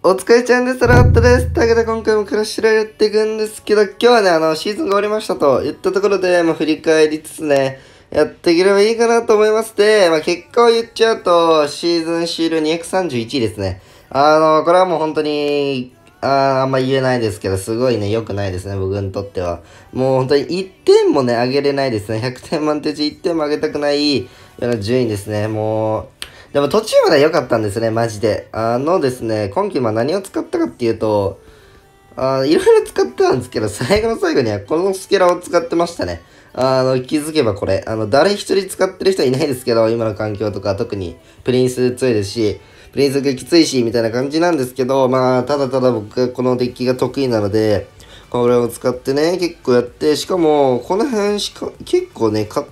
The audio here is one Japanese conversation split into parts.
お疲れちゃんです。ラットです。というわけで今回もクラッシュライやっていくんですけど、今日はね、シーズンが終わりましたと言ったところで、振り返りつつね、やっていければいいかなと思いまして、結果を言っちゃうと、シーズン終了231位ですね。これはもう本当に、あんま言えないですけど、すごいね、良くないですね、僕にとっては。もう本当に1点もね、上げれないですね。100点満点中1点も上げたくないような順位ですね。でも途中まで良かったんですね、マジで。ですね、今季何を使ったかっていうと、いろいろ使ってたんですけど、最後の最後にはこのスケラを使ってましたね。気づけばこれ、誰一人使ってる人はいないですけど、今の環境とか特にプリンス強いですし、プリンスがきついし、みたいな感じなんですけど、ただただ僕がこのデッキが得意なので、これを使ってね、結構やって、しかも、この辺結構ね、勝って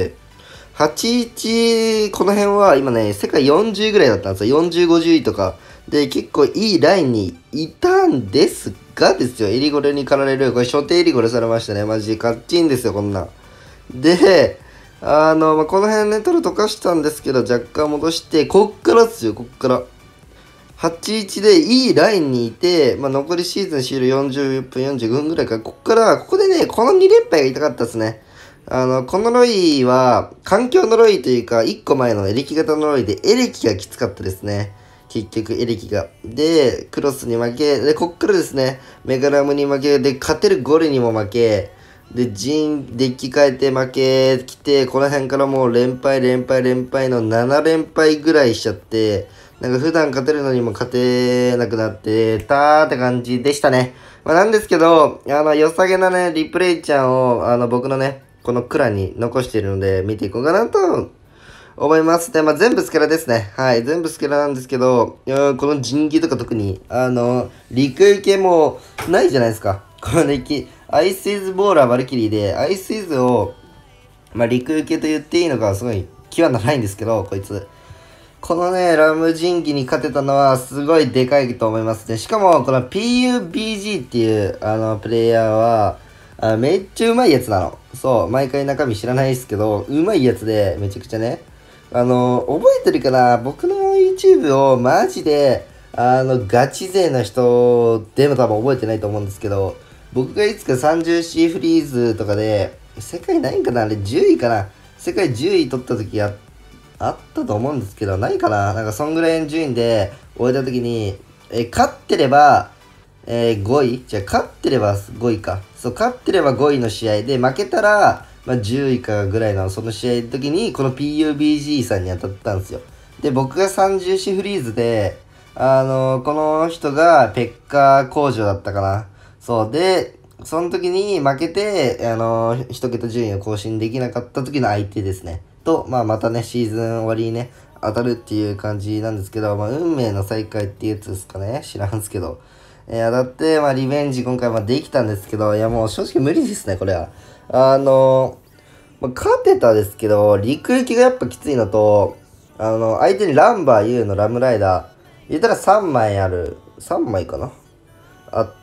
、81、この辺は今ね、世界40ぐらいだったんですよ。40、50位とか。で、結構いいラインにいたんですがですよ、エリゴレに駆られる。これ、初手エリゴレされましたね。マジでカッチンですよ、こんなん。で、この辺ね、トル溶かしたんですけど、若干戻して、こっからですよ、こっから。81でいいラインにいて、残りシーズン終了40分、45分ぐらいから、ここでね、この2連敗が痛かったですね。このロイは、環境のロイというか、1個前のエレキ型のロイで、エレキがきつかったですね。結局、エレキが。で、クロスに負け、で、こっからですね、メガラムに負け、で、勝てるゴレにも負け、で、デッキ変えて負けきて、この辺からもう連敗の7連敗ぐらいしちゃって、なんか普段勝てるのにも勝てなくなってたーって感じでしたね。なんですけど、良さげなね、リプレイちゃんを、僕のね、このクラに残しているので、見ていこうかなと思います。で、全部スケラですね。はい、全部スケラなんですけど、この人気とか特に、陸行けもないじゃないですか。このデッキ。アイスイズボーラーバルキリーで、アイスイズを、陸行けと言っていいのかはすごい際がないんですけど、こいつ。このね、ラムジンギに勝てたのはすごいでかいと思いますね。しかも、この PUBG っていう、プレイヤーは、めっちゃうまいやつなの。そう、毎回中身知らないですけど、うまいやつで、めちゃくちゃね。覚えてるかな、僕の YouTube をマジで、ガチ勢の人でも多分覚えてないと思うんですけど、僕がいつか 30C フリーズとかで、世界ないんかな、あれ10位かな、世界10位取った時あったと思うんですけど、ないかな、なんかそんぐらいの順位で終えた時に、勝ってれば、5位じゃあ勝ってれば5位か。そう、勝ってれば5位の試合で、負けたら、10位かぐらいのその試合の時に、この PUBG さんに当たったんですよ。で、僕が30シフリーズで、この人がペッカー工場だったかな。そう。で、その時に負けて、一桁順位を更新できなかった時の相手ですね。と、またね、シーズン終わりにね、当たるっていう感じなんですけど、運命の再会っていうやつですかね。知らんすけど。当たって、リベンジ今回できたんですけど、いやもう正直無理ですね、これは。勝てたですけど、陸行きがやっぱきついのと、相手にランバー U のラムライダー、言ったら3枚ある、3枚かなあって、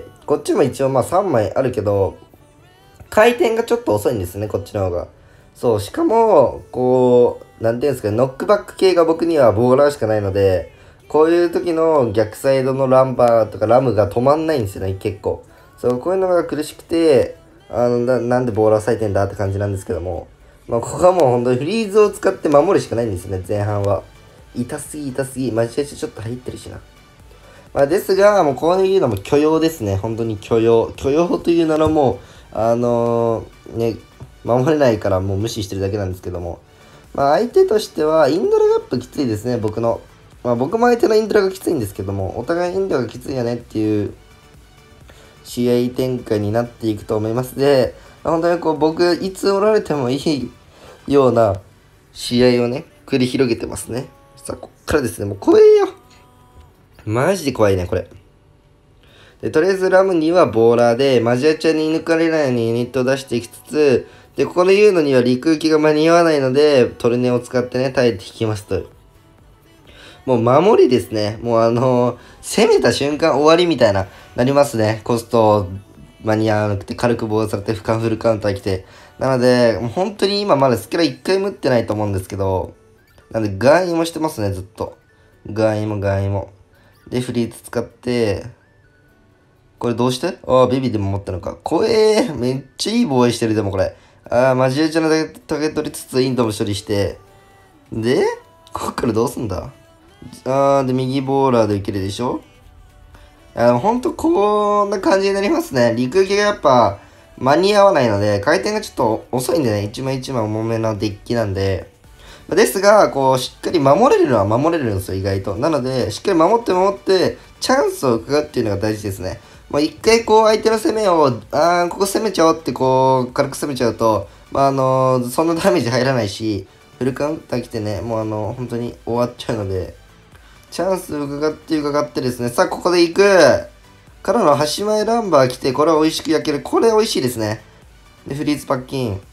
こっちも一応3枚あるけど、回転がちょっと遅いんですね、こっちの方が。そう、しかも、なんていうんですかね、ノックバック系が僕にはボーラーしかないので、こういう時の逆サイドのランバーとかラムが止まんないんですよね、結構。そう、こういうのが苦しくて、なんでボーラー咲いてんだって感じなんですけども、ここはもう本当にフリーズを使って守るしかないんですよね、前半は。痛すぎ。マジでちょっと入ってるしな。ですが、もうこういうのも許容ですね、本当に許容。許容というならもう、ね、守れないからもう無視してるだけなんですけども。相手としては、インドラがやっぱきついですね、僕の。僕も相手のインドラがきついんですけども、お互いインドがきついよねっていう試合展開になっていくと思います。で、本当に僕、いつおられてもいいような試合をね、繰り広げてますね。さあ、こっからですね、もう怖えよ。マジで怖いね、これ。で、とりあえずラムにはボーラーで、マジアチャに抜かれないようにユニットを出していきつつ、で、ここで言うのには陸行きが間に合わないので、トルネを使ってね、耐えて引きますと。もう守りですね。もう攻めた瞬間終わりみたいな、なりますね。コスト間に合わなくて、軽く防されて、フルカウンター来て。なので、もう本当に今まだスキラ1回も打ってないと思うんですけど、なんで、ガンイもしてますね、ずっと。ガンイも。 で、フリーズ使って、これどうしてああ、ベビーでも持ったのか。怖えー。めっちゃいい防衛してる、でもこれ。ああ、マジエチャのタゲ取りつつ、インドも処理して。で、こっからどうすんだああ、で、右ボーラーで受けるでしょほんとこんな感じになりますね。陸行きがやっぱ間に合わないので、回転がちょっと遅いんでね、一枚一枚重めのデッキなんで。ですが、こう、しっかり守れるのは守れるんですよ、意外と。なので、しっかり守って、チャンスを伺うっていうのが大事ですね。もう一回こう、相手の攻めを、ここ攻めちゃおうってこう、軽く攻めちゃうと、そんなダメージ入らないし、フルカウンター来てね、もう本当に終わっちゃうので、チャンスを伺ってですね、さあ、ここで行くからの端前ランバー来て、これは美味しく焼ける。これ美味しいですね。で、フリーズパッキン。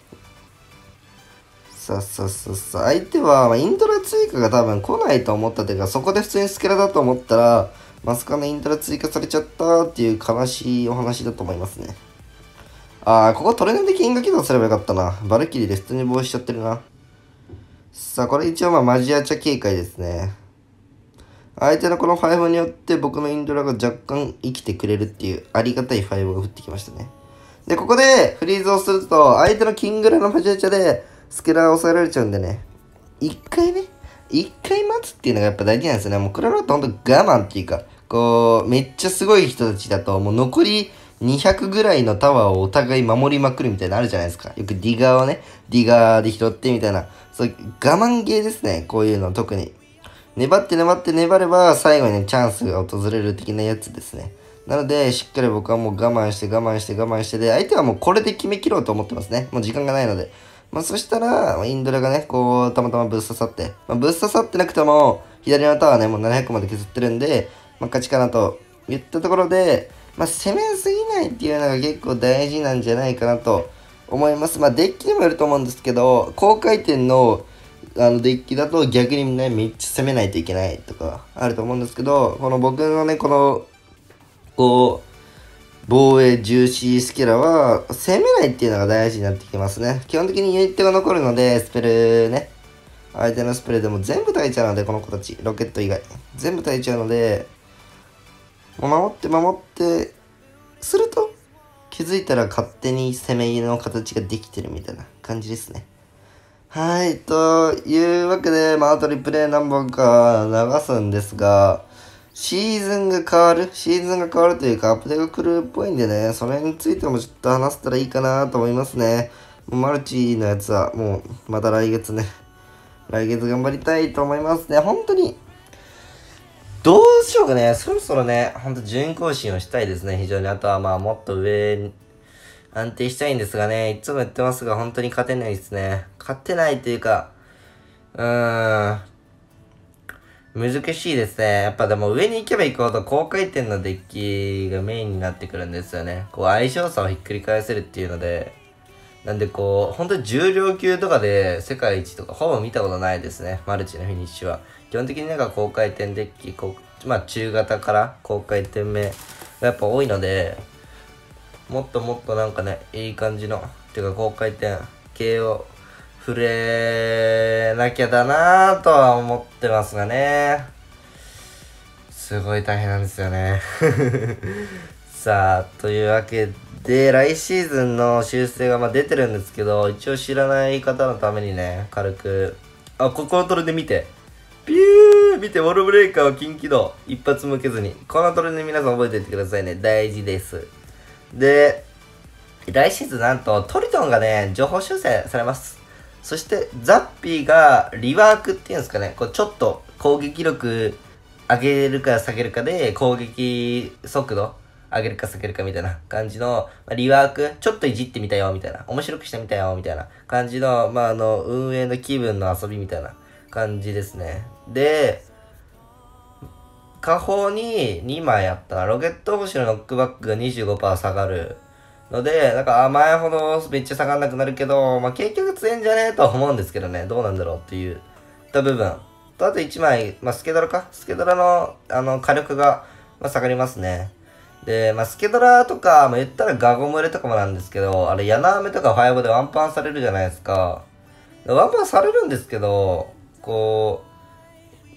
さあ、相手は、イントラ追加が多分来ないと思ったというか、そこで普通にスケラだと思ったら、まさかのイントラ追加されちゃったっていう悲しいお話だと思いますね。ここトレーナーで金河起動すればよかったな。バルキリーで普通に防止しちゃってるな。さあ、これ一応マジアチャ警戒ですね。相手のこの5によって僕のインドラが若干生きてくれるっていうありがたい5が降ってきましたね。で、ここでフリーズをすると、相手のキングラのマジアチャでスケラーを抑えられちゃうんでね。一回待つっていうのがやっぱ大事なんですよね。もうクラロットほんと我慢っていうか、こう、めっちゃすごい人たちだと、もう残り200ぐらいのタワーをお互い守りまくるみたいなのあるじゃないですか。よくディガーをね、ディガーで拾ってみたいな。そういう我慢ゲーですね。こういうの特に。粘れば最後にね、チャンスが訪れる的なやつですね。なので、しっかり僕はもう我慢してで、相手はもうこれで決め切ろうと思ってますね。もう時間がないので。そしたら、インドラがね、こう、たまたまブース刺さって、ブース刺さってなくても、左のタワーね、もう700まで削ってるんで、勝ちかなと言ったところで、攻めすぎないっていうのが結構大事なんじゃないかなと思います。デッキにもよると思うんですけど、高回転のデッキだと逆にね、めっちゃ攻めないといけないとかあると思うんですけど、この僕のね、こう、防衛重視スキラは、攻めないっていうのが大事になってきますね。基本的にユニットが残るので、スペルね、相手のスペルでも全部耐えちゃうので、この子たち、ロケット以外。全部耐えちゃうので、もう守って、すると、気づいたら勝手に攻めの形ができてるみたいな感じですね。はい、というわけで、あとリプレイ何本か流すんですが、シーズンが変わるというか、アップデートが来るっぽいんでね、それについてもちょっと話せたらいいかなと思いますね。マルチのやつはもう、また来月ね、来月頑張りたいと思いますね。本当に、どうしようかね、そろそろね、ほんと順更新をしたいですね、非常に。あとはもっと上に、安定したいんですがね、いつも言ってますが、本当に勝てないですね。勝てないというか、難しいですね。やっぱでも上に行けば行くほど高回転のデッキがメインになってくるんですよね。こう相性差をひっくり返せるっていうので、なんでこう、本当に重量級とかで世界一とかほぼ見たことないですね。マルチのフィニッシュは。基本的に高回転デッキ、中型から高回転目がやっぱ多いので、もっといい感じの、てか高回転系を触れなきゃだなぁとは思ってますがね。すごい大変なんですよね。さあ、というわけで、来シーズンの修正が出てるんですけど、一応知らない方のためにね、軽く、ここのトレで見て。ピュー見て、ウォールブレイカーを近畿度、一発向けずに。このトレで皆さん覚えておいてくださいね。大事です。で、来シーズンなんとトリトンがね、情報修正されます。そしてザッピーがリワークっていうんですかね、こうちょっと攻撃力上げるか下げるかで攻撃速度上げるか下げるかみたいな感じの、リワーク、ちょっといじってみたよみたいな、面白くしてみたよみたいな感じの、運営の気分の遊びみたいな感じですね。で、下方に2枚あったな。ロケット星のノックバックが 25% 下がる。ので、前ほどめっちゃ下がんなくなるけど、結局強いんじゃねえとは思うんですけどね、どうなんだろうっていう、部分。と、あと1枚、スケドラかスケドラの、火力が、下がりますね。で、スケドラとか、言ったらガゴムレとかもなんですけど、あれ、ヤナアメとかファイブでワンパンされるじゃないですか。ワンパンされるんですけど、こう、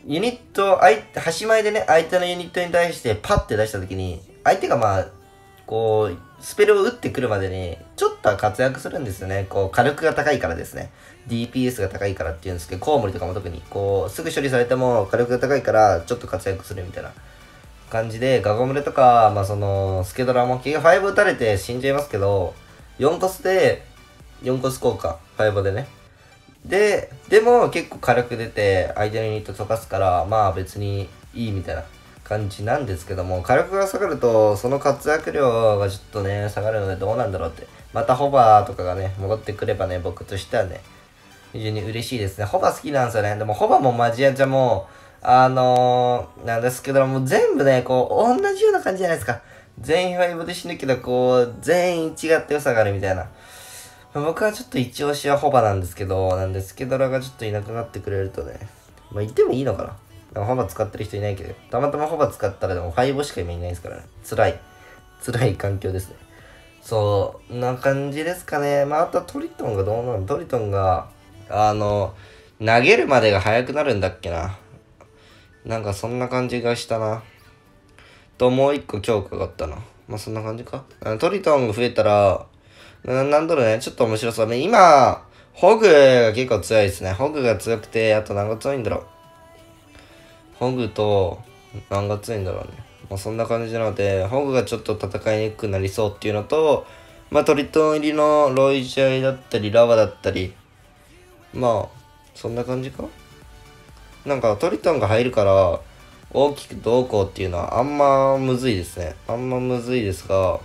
ユニット、端前でね、相手のユニットに対してパッて出したときに、相手がまあ、こう、スペルを打ってくるまでに、ちょっとは活躍するんですよね。こう、火力が高いからですね。DPS が高いからっていうんですけど、コウモリとかも特に、こう、すぐ処理されても火力が高いから、ちょっと活躍するみたいな感じで、ガゴムレとか、まあその、スケドラも、結局5打たれて死んじゃいますけど、4コスで、4コス効果、5でね。でも結構火力出て、相手のユニット溶かすから、まあ別にいいみたいな感じなんですけども、火力が下がると、その活躍量がちょっとね、下がるのでどうなんだろうって。またホバーとかがね、戻ってくればね、僕としてはね、非常に嬉しいですね。ホバ好きなんですよね。でもホバもマジアチャも、なんですけども、全部ね、こう、同じような感じじゃないですか。全員5で死ぬけど、こう、全員違った良さがあるみたいな。僕はちょっと一押しはホバなんですけど、ラがちょっといなくなってくれるとね、まあいてもいいのかな。なんかホバ使ってる人いないけど、たまたまホバ使ったらでも5しか今いないですからね。辛い環境ですね。そんな感じですかね。まああとはトリトンがどうなの？トリトンが、投げるまでが速くなるんだっけな。なんかそんな感じがしたな。と、もう一個強化があったな。まあそんな感じか。トリトンが増えたら、なんだろうね、ちょっと面白そう。今、ホグが結構強いですね。ホグが強くて、あと何が強いんだろう。ホグと、何が強いんだろうね。まあそんな感じなので、ホグがちょっと戦いにくくなりそうっていうのと、まあトリトン入りのロイジャイだったり、ラワだったり、まあ、そんな感じか。なんかトリトンが入るから、大きくどうこうっていうのはあんまむずいですね。あんまむずいですが、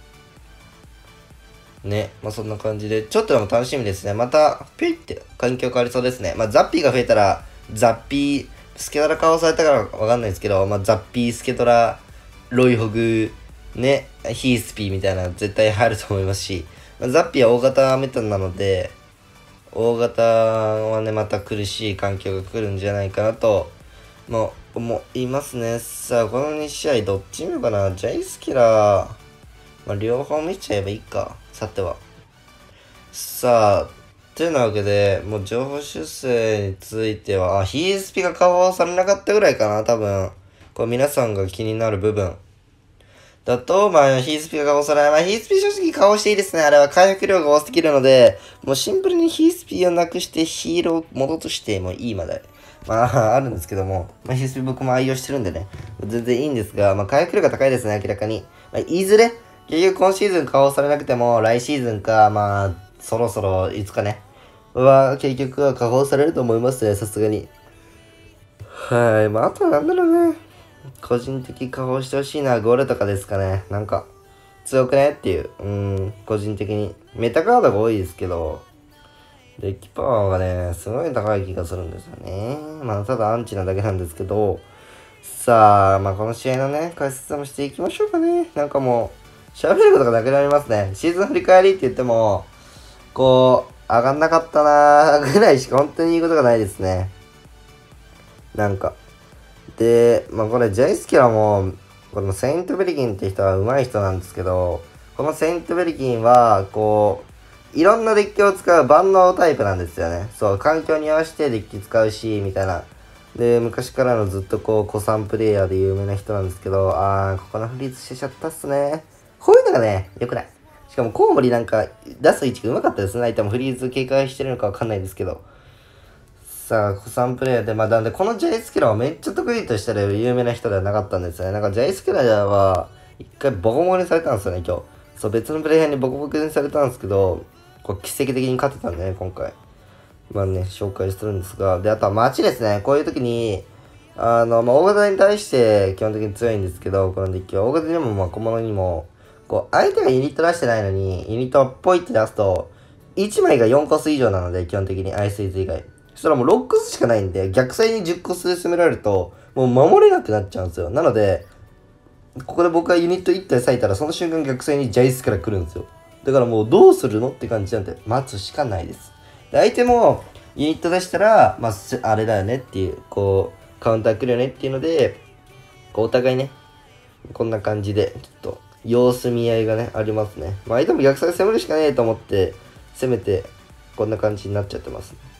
ね。まあそんな感じで、ちょっとでも楽しみですね。また、ピッて環境変わりそうですね。まあザッピーが増えたら、ザッピー、スケトラ顔されたからわかんないですけど、まあザッピー、スケトラ、ロイホグ、ね、ヒースピーみたいな絶対入ると思いますし、まあ、ザッピーは大型メタなので、大型はね、また苦しい環境が来るんじゃないかなと、まあ、思いますね。さあ、この2試合どっち見ようかな。ジャイスキラー、まあ両方見ちゃえばいいか。さては。さあ、というわけで、もう情報修正については、ヒースピが加工されなかったぐらいかな、多分。これ皆さんが気になる部分。だと、まあ、ヒースピが加工されない。まあ、ヒースピ正直加工していいですね。あれは回復量が多すぎるので、もうシンプルにヒースピをなくしてヒーローを戻してもいいまで。まあ、あるんですけども、まあ、ヒースピ僕も愛用してるんでね、全然いいんですが、まあ、回復量が高いですね、明らかに。まあ、いずれ、結局今シーズン加工されなくても、来シーズンか、まあ、そろそろ、いつかね、結局は加工されると思いますね、さすがに。はい、まあ、あとはなんだろうね。個人的加工してほしいのはゴールとかですかね。なんか、強くねっていう。個人的に。メタカードが多いですけど、デッキパワーがね、すごい高い気がするんですよね。まあ、ただアンチなだけなんですけど、さあ、まあ、この試合のね、解説もしていきましょうかね。なんかもう、喋ることがなくなりますね。シーズン振り返りって言っても、こう、上がんなかったなーぐらいしか本当に言うことがないですね。なんか。で、まあこれジェイスキラも、このセイントベリキンって人は上手い人なんですけど、このセイントベリキンは、こう、いろんなデッキを使う万能タイプなんですよね。そう、環境に合わせてデッキ使うし、みたいな。で、昔からのずっとこう、古参プレイヤーで有名な人なんですけど、ここのフリーズしてちゃったっすね。こういうのがね、良くない。しかもコウモリなんか、出す位置が上手かったですね。相手もフリーズ警戒してるのかわかんないですけど。さあ、古参プレイヤーで、まあ、なんで、このジャイスキラーはめっちゃ得意としてる有名な人ではなかったんですよね。なんか、ジャイスキラーは、一回ボコボコにされたんですよね、今日。そう、別のプレイヤーにボコボコにされたんですけど、こう、奇跡的に勝てたんでね、今回。まあね、紹介するんですが、で、あとは街ですね。こういう時に、まあ、大型に対して基本的に強いんですけど、このデッキは大型にも、まあ、小物にも、こう、相手がユニット出してないのに、ユニットをポイって出すと、1枚が4コス以上なので、基本的にアイスイズ以外。そしたらもう6コスしかないんで、逆サイに10コスで攻められると、もう守れなくなっちゃうんですよ。なので、ここで僕がユニット1体割いたら、その瞬間逆サイにジャイスから来るんですよ。だからもうどうするのって感じなんで、待つしかないです。で、相手も、ユニット出したら、まあ、あれだよねっていう、こう、カウンター来るよねっていうので、こうお互いね、こんな感じで、ちょっと、様子見合いがね、ありますね。まあ、相手も逆サイ攻めるしかねえと思って、攻めて、こんな感じになっちゃってますね。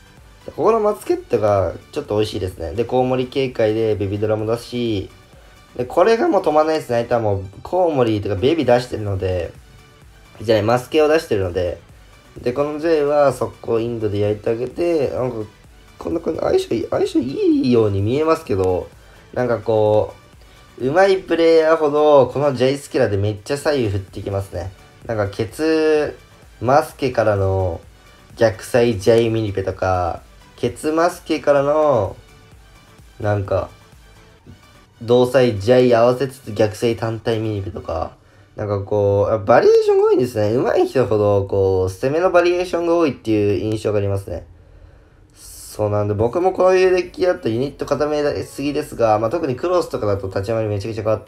ここのマツケットがちょっと美味しいですね。で、コウモリ警戒でベビドラも出すし、で、これがもう止まんないですね。相手はもうコウモリとかベビ出してるので、じゃあマスケを出してるので、で、この J は速攻インドで焼いてあげて、なんか、こんな感じ、相性いいように見えますけど、なんかこう、上手いプレイヤーほど、この J スキラーでめっちゃ左右振ってきますね。なんか、マスケからの逆サイ J ミニペとか、マスケからの、なんか、同サイ J 合わせつつ逆サイ単体ミニペとか、なんかこう、バリエーションが多いんですね。上手い人ほど、こう、攻めのバリエーションが多いっていう印象がありますね。そうなんで、僕もこういうデッキだとユニット固めすぎですが、まあ、特にクロスとかだと立ち回りめちゃくちゃ変わって、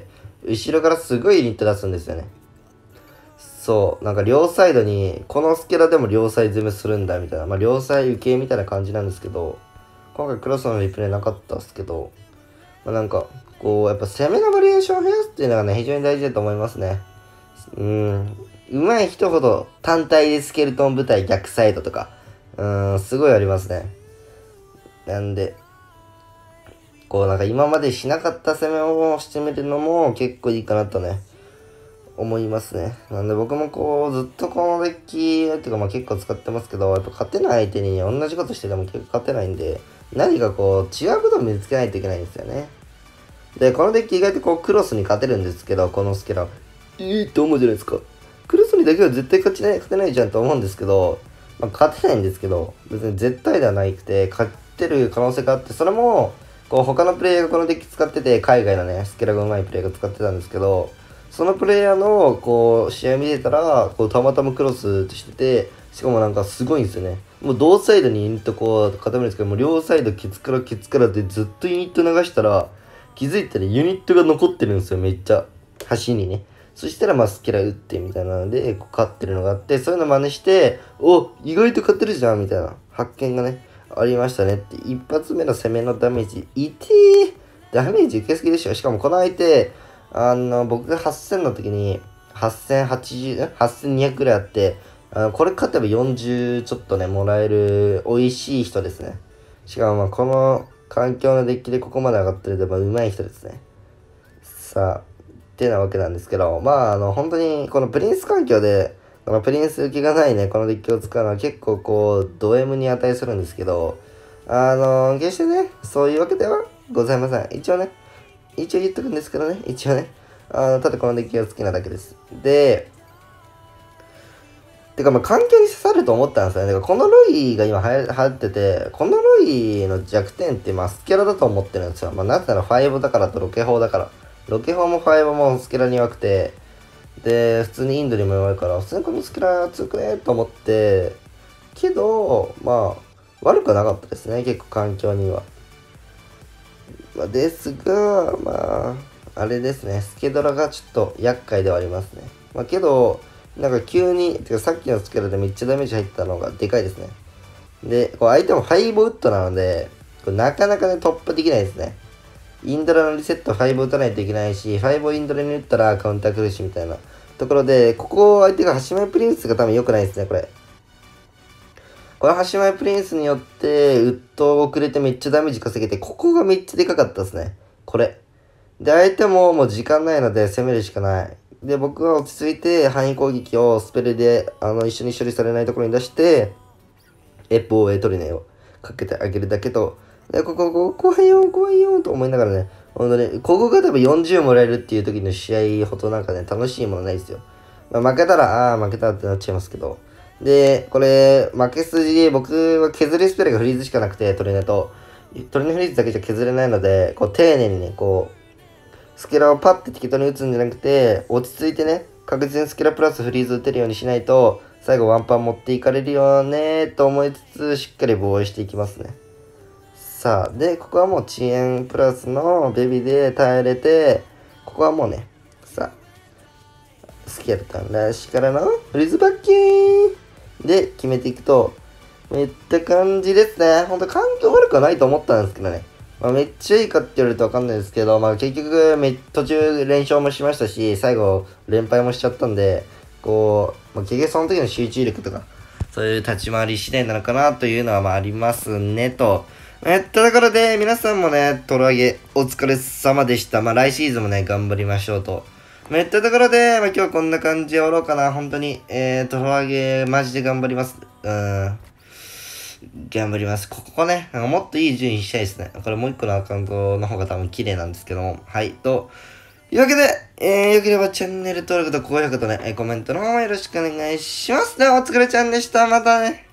後ろからすごいユニット出すんですよね。そう、なんか両サイドに、このスケラでも両サイ攻めするんだみたいな、まあ、両サイ受けみたいな感じなんですけど、今回クロスのリプレイなかったっすけど、まあ、なんか、こう、やっぱ攻めのバリエーションを増やすっていうのがね、非常に大事だと思いますね。上手い人ほど単体でスケルトン部隊逆サイドとか、すごいありますね。なんで、こうなんか今までしなかった攻めをしてみるのも結構いいかなとね、思いますね。なんで僕もこう、ずっとこのデッキ、っていうかまあ結構使ってますけど、やっぱ勝てない相手に同じことしてても結構勝てないんで、何かこう、違うことを見つけないといけないんですよね。で、このデッキ意外とこう、クロスに勝てるんですけど、このスケラ。いいと思うじゃないですか。クロスにだけは絶対勝てないじゃんと思うんですけど、まあ、勝てないんですけど、別に絶対ではなくて、勝てる可能性があって、それも、こう他のプレイヤーがこのデッキ使ってて、海外のね、スケラが上手いプレイヤーが使ってたんですけど、そのプレイヤーの、こう、試合見てたら、こう、たまたまクロスしてて、しかもなんかすごいんですよね。もう同サイドにユニットこう、固めるんですけど、もう両サイドケツからってずっとユニット流したら、気づいたらユニットが残ってるんですよ、めっちゃ。端にね。そしたらまあスケラ打ってみたいなので、こう勝ってるのがあって、そういうの真似して、お、意外と勝ってるじゃんみたいな発見がね、ありましたねって。一発目の攻めのダメージ、ダメージ受けすぎでしょ。しかもこの相手、僕が8000の時に、8200ぐらいあって、これ勝てば40ちょっとね、もらえる美味しい人ですね。しかもまあこの環境のデッキでここまで上がってると、上手い人ですね。さあ、ってなわけなんですけど、まあ、本当に、このプリンス環境で、このプリンス受けがないね、このデッキを使うのは結構こう、ド M に値するんですけど、決してね、そういうわけではございません。一応言っとくんですけどね、一応ね、ただこのデッキが好きなだけです。で、てかまあ環境に刺さると思ったんですよね。だからこのロイが今流行ってて、このロイの弱点ってまあスキャラだと思ってるんですよ。まあなぜなら5だからとロケ砲だから。ロケ砲も5もスキャラに弱くて、で、普通にインドにも弱いから、普通にこのスキャラ強くねと思って、けど、まあ、悪くはなかったですね、結構環境には。まあ、ですが、まあ、あれですね、スケドラがちょっと厄介ではありますね。まあけど、なんか急に、てかさっきのスケラでめっちゃダメージ入ったのがでかいですね。で、こう相手もハイボウッドなので、これなかなかね、突破できないですね。インドラのリセット5打たないといけないし、5をインドラに打ったらカウンター来るしみたいなところで、ここ相手が橋前プリンスが多分良くないですね、これ。この橋前プリンスによって、ウッド遅れてめっちゃダメージ稼げて、ここがめっちゃでかかったですね。これ。で、相手ももう時間ないので攻めるしかない。で、僕は落ち着いて範囲攻撃をスペルで一緒に処理されないところに出して、防衛トリネをかけてあげるだけと、で、怖いよと思いながらね、本当に、ここが多分40もらえるっていう時の試合ほどなんかね、楽しいものないですよ。まあ、負けたら、負けたってなっちゃいますけど。で、これ、負け筋で僕は削りスペルがフリーズしかなくて、トリネと。トリネフリーズだけじゃ削れないので、こう、丁寧にね、こう、スケラをパッて適当に打つんじゃなくて、落ち着いてね、確実にスケラプラスフリーズ打てるようにしないと、最後ワンパン持っていかれるよねと思いつつ、しっかり防衛していきますね。さあ、で、ここはもう遅延プラスのベビーで耐えれて、ここはもうね、さあ、スケルトンらしからのフリーズバッキーンで決めていくと、めった感じですね。ほんと環境悪くはないと思ったんですけどね。まあ、めっちゃいいかって言われるとわかんないですけど、まあ結局途中連勝もしましたし、最後連敗もしちゃったんで、こう、まあ、結局その時の集中力とか、 そういう立ち回り次第なのかなというのはまあありますねと。ところで、皆さんもね、トロ上げお疲れ様でした。まあ来シーズンもね、頑張りましょうと。ところで、まあ今日はこんな感じで終わろうかな。本当に、トロ上げマジで頑張ります。頑張ります。ここね、なんかもっといい順位したいですね。これもう一個のアカウントの方が多分綺麗なんですけども。はい。というわけで、よければチャンネル登録と高評価とね、コメントの方もよろしくお願いします。では、お疲れちゃんでした。またね。